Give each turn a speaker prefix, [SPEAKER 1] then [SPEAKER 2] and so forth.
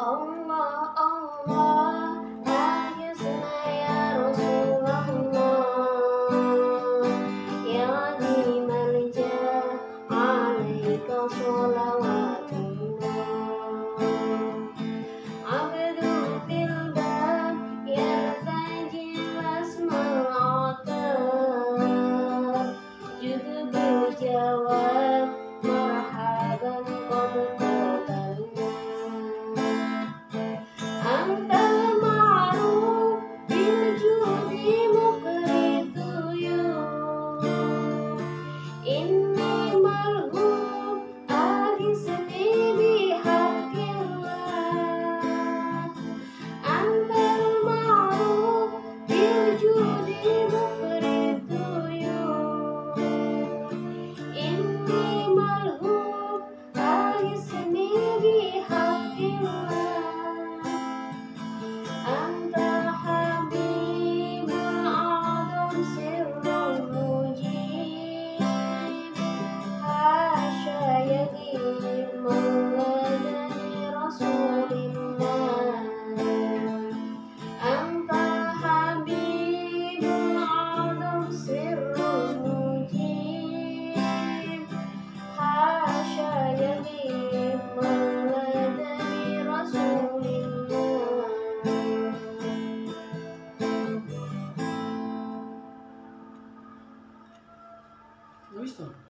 [SPEAKER 1] Allah Allah Aghithna ya Rasulullah Ya Azimal Jah Alaika Sholawatullah Abdul Tilbab Ya Tajil Asmal Atar Judul Jawa